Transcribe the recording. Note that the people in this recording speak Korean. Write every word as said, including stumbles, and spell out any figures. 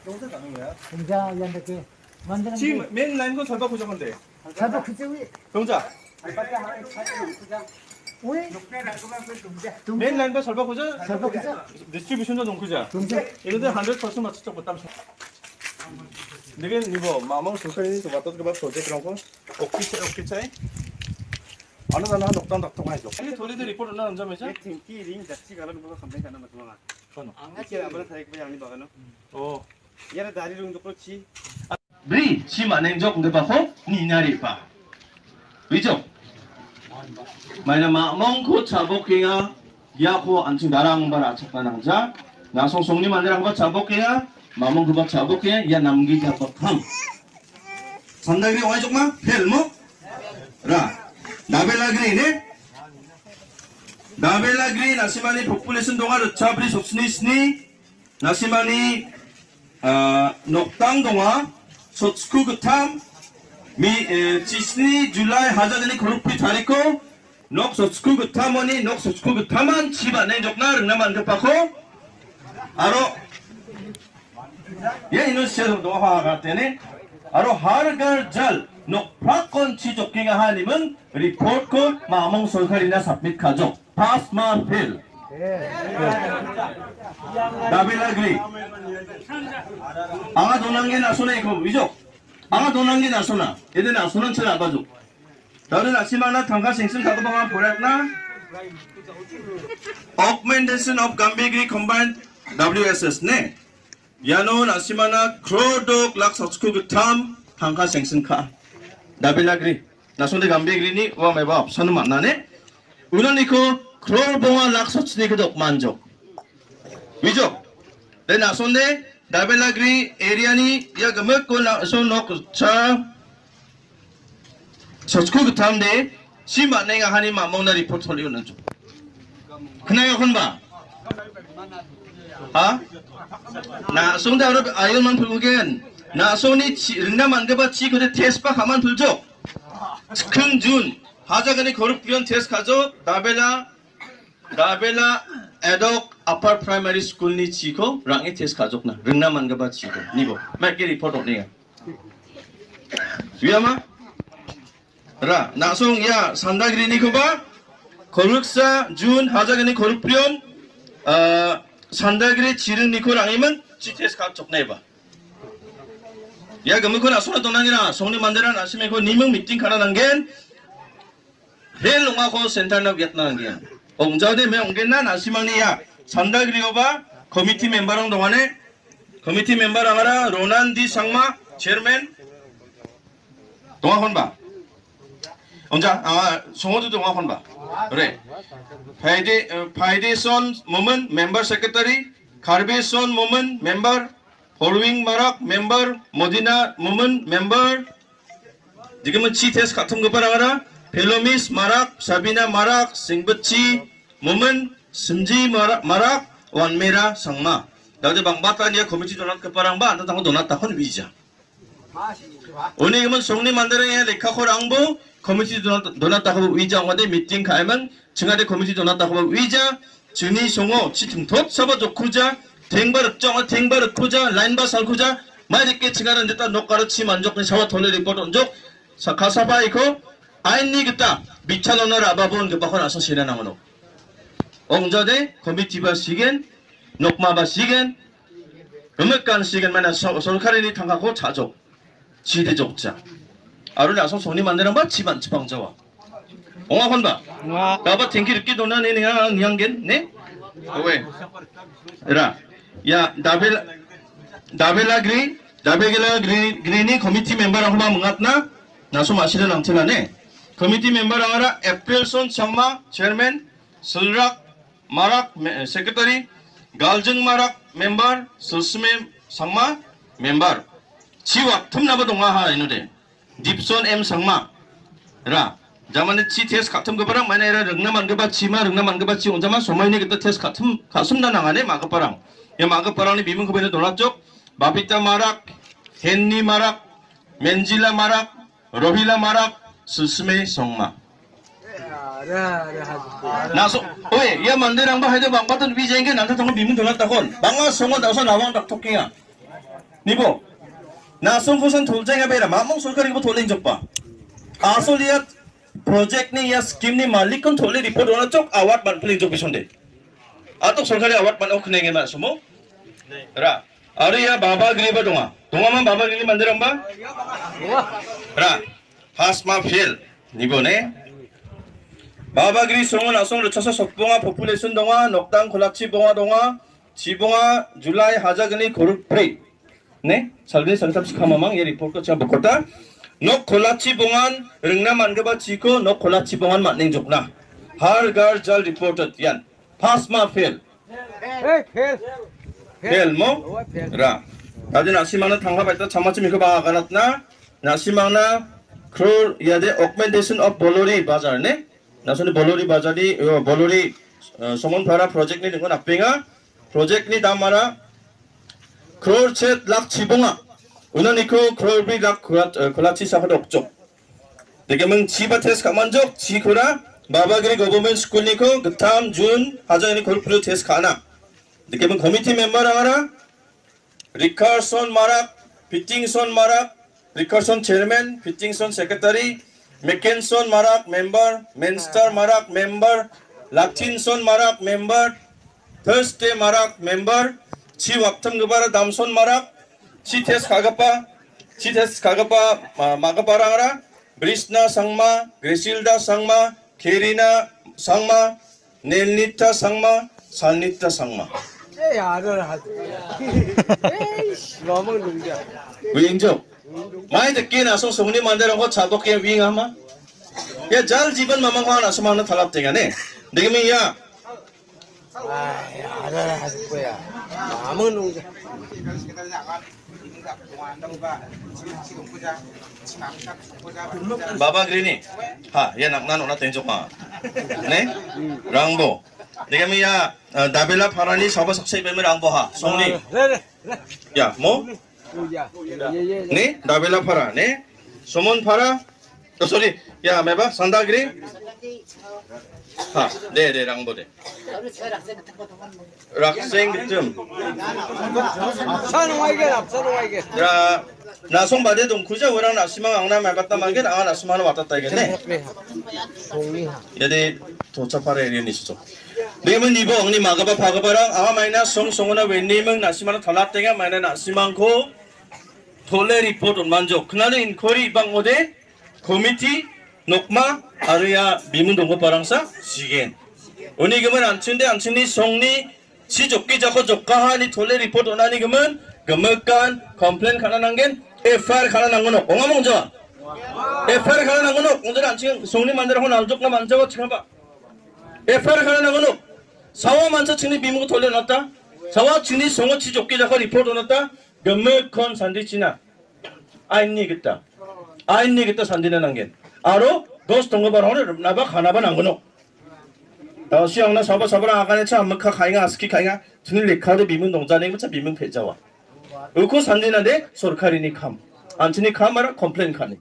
동작 가는 거야? 동자 이렇게 만드는 지금 게 맨 라인 건 절박 고정한데. 자도 그때 위 동작. 왜? 맨 라인 건 절박 고정. 절박 고정? 디스트리뷰션도 농구자. 동자 이런데 hundred percent 맞추자 못 담서. Dengan ni bo, mamang susah ini tu batot ke bat project orang ko. Okey cai, okey cai. Anu anu anu doktor doktor mai jok. Ini थोड़ी देर report ना अंजाम ऐसा. tingki ring dasi kalau bukan sampai kana matulungan. Kono. Angkat abang saya ke yang ni bagano. Oh. Yara dari rung jokro chi. Beri si maneng jok nge baho ni nari pa. Bijok. Mana mamang ko cabok kaya ya ko anjing darang bara cakap nangja. Nasong song ni manderang ko cabok kaya. 마몽 그박 잡을게 야 남기 잡박함 산다그리 와이 쪽마 헬모 라 나벨라그리네 나벨라그리 나시마니 포퓰레이션 동화 잡리 속스니스니 나시마니 아 녹당 동화 소츠쿠 그탐 미 지스니 줄라이 하자드니 그룹피 다리코 녹 소츠쿠 그탐머니 녹 소츠쿠 그탐한 집안에 적나 르나만 급하고 아로 ये इन शेर दोहा करते ने अरो हर घर जल नो प्राकोन चीजों के कहानीमन रिपोर्ट को मामों सरकारी ना सबमिट खाजो पास मार फेल दाबिलाग्री आगा दोनांगे ना सुने को विजो आगा दोनांगे ना सुना ये ना सुनन चला बाजू 다른 아침마나 당가 생선 가도 방안 보랬나 augmentation of Gambigri combined W S S 네 야노 나시마나 크로독 락서츠쿠 그탐 방카 생선카 나벨라그리 나손데 감베그리니 와메바 선우 만나네 우나니코 크로봉아 락서츠니 그독 만족 위족 내 나손데 나벨라그리 에리아니 야 그먹고 나손노 차 서츠쿠 그탐데 시만내가 하니 마몽나 리포트 홀리오는 좀 그나요 혼바 아? 나 송다 어르 아이언만 불구겐 나 손이 른나 만겨봐 지 그래 테스파 가만 불죠 스큰준 하자간이 거룩비언 테스 가죠 나벨라 나벨라 에독 아파 프라이머리 스쿨니 지고 랑이 테스 가족나 른나 만겨봐 지고 니고 맥게 리포트 오네요 위아마 라 나송 야 산다그리 니고바 거룩사 준 하자간이 거룩비언 어 산다그리 지른 니코 랑이면 지테스 가족 내봐 야 그러면 그나 소나 동랑이나 송리 만들어 나시면 그 니명 미팅 가라는 게 헬롱하고 센터나 비엔나는 게 옹자데 매 옹겐나 나시망니야 산다그리 오바 커미티 멤버랑 동안에 커미티 멤버랑 하라 로난디 상마 체어맨 동아혼바 옹자 아 송호도 동아혼바 그래 파이데 파이데손 모먼 멤버 세크레터리 카르베손 모먼 멤버 포로윙 마락 멤버 모디나 모먼 멤버 지금은 치테스 같은 거 봐라 펠로미스 마락 사비나 마락 싱버치 모먼 심지 마락 마락 완메라 상마 나도 방바타니아 코미티 도난 그 바랑바 안다 당고 도났다 헌 위자 오늘 이건 송리 만들어야 레카코랑보 커뮤니티 도났다고 위장원대 미팅 가면 증하대 커뮤니티 도났다고 위자 증이 송호 치팅톱 서버조 쿠자 댕바르 정어 댕바르 쿠자 라인바 살쿠자 마이리께 증하는 데다 녹가르 치 만족된 샤워 톤을 리포트 온족 가사바이코 아인니 그따 미차노나 라바본 그 바콘 아서 시나나모노 옹자대 커뮤니티바 시겐 녹마바 시겐 음악관 시겐 만나 솔카리니 탕하고 자족 지대족자 아루리 아서 손이 만드는 바 집안 지방자와 옹아건바 나바 탱키 이렇게 도나네 그냥 양겐 네? 왜? 에라 야 나벨 나벨라그리 나벨라그리 그리니 커미티 멤버랑 후마 뭉았나? 나소 마시는 남틀라네 커미티 멤버랑 하라 에프릴손 창마 체어맨 슬락 마락 세크레터리 갈증 마락 멤버 슬스메 상마 멤버 지와 틈나바 동아하 이노데 딥손 엠 상마 라 자만에 치 테스 같은 거 바랑 만에라 릉나만 거바 치마 릉나만 거바 치 온자만 소마이네 그때 테스 같은 가슴나 나가네 마가바랑 야 마가바랑이 미문 거베네 돌았죠 마비타 마락 헨니 마락 멘질라 마락 로힐라 마락 스스메 성마 나소 오예 야 만데랑 바 해도 방바던 위쟁게 난타 통을 미문 돌았다곤 망아 성어 나서 나왕 닥토끼야 니보 나송 후선 돌쟁이 베라 마몽 솔카리고 돌랭 접바 아솔리아 project ni ya scheme ni malik kon thole report ona chok award ban pling jok bisonde atok sorkari award ban ok nenge ma sumo ra are ya baba gri ba donga donga ma baba gri mandir amba ra pass ma fail nibone baba gri songon asong rochasa sokbonga population donga nokdang kholachi bonga donga 지봉아 줄라이 하자그니 고르프레이 네 살빈 상담시 카마망 예 report ko cha bokota nok kholachi bongan rengna mangaba chiko nok kholachi bongan matning jokna har gar jal reported yan pass ma fail Hey, hey. fail mo ra 아주 나시마나 당하바이다 참마치 미코 바가났나 나시마나 크롤 야데 augmentation of bolori bazar ne 나선의 bolori bazari bolori 소몬파라 프로젝트 니 건 앞뱅아 프로젝트 니 다마라 크롤 쳇 락 지봉아 은하니코 크롤 비락 콜라치 사하도 옥쪽 되게면 지바테스 가만족 지코라 마바그리 거버먼 스쿨니코 그탐 준 하자니 골프로 테스 가나 되게면 커미티 멤버랑 하라 리카son 마락 피팅son 마락 리카son 체어맨 피팅son 세크레터리 맥켄son 마락 멤버 맨스터 마락 멤버 라틴son 마락 멤버 더스테 마락 멤버 지 왁텀 그바라 담손 마락 지 테스 가가빠 지 테스 가가빠 마가빠랑 하라 브리스나 상마 그레실다 상마 케리나 상마 넬니타 상마 산니타 상마 Hey, yaar, hal. Hey, normal lung ja. 윙죠 많이 듣긴 나서 소문이 만들어고 자독게 윙하마 야 잘 집은 마망화 나서 만나 탈압되가네 내가 야 Ah, yaar, hal ko ya. Normal lung ja. 바바 그리니 하얘 낙난 오나 된쪽마 네 랑보 내가 야 다벨라 파라니 서버 석세 뱀을 랑보하 송리 Re, re. 야뭐 Oh ya. Ye ye. 네 다벨라 파라 네 소몬 파라 어 소리 야 매바 산다 그리 하 네네 랑보데 락생 그쯤 San wai ge, san wai ge. 야 나송 바데 동쿠자 워랑 나시망 앙나 매봤다 마게 아 나시망 왔다 이겠네 Songli ha. 여기 도착하래 이리니시죠. 네면 이거 엉니 마가바 바가바랑 아마 마이나 송송나 웬님은 나시마나 탈락되가 마이나 나시망고 돌레 리포트 만족 그날은 인코리 방어대 코미티 녹마 아르야 미문 동거 바랑사 시겐 오니 그러면 안친데 안친니 송니 시족기 자고 족가하니 돌레 리포트 오나니 그러면 금흑간 컴플레인 가난한겐 에프아르 가난한 거노 옹아 먼저 에프아르 가난한 거노 오늘 안친 송니 만들어 혼 알족나 만져고 참아 에프아르 가난한 거노 사와 만차 친니 비무고 돌려놨다 사와 친니 송어 치족기 자고 리포트 오났다 금흑건 산디치나 아인니 겠다 아인니 겠다 산디는 한겐 아로 도스 동거바로 오늘 나바 가나바 난 거노 어 시앙나 사바 사바랑 아가네 차 암흑카 가잉아 아스키 가잉아 tunil 레카드 미문 농자네 무차 미문 패자와 의코 산디나데 소르카리니 캄 안치니 카마라 컴플레인 카니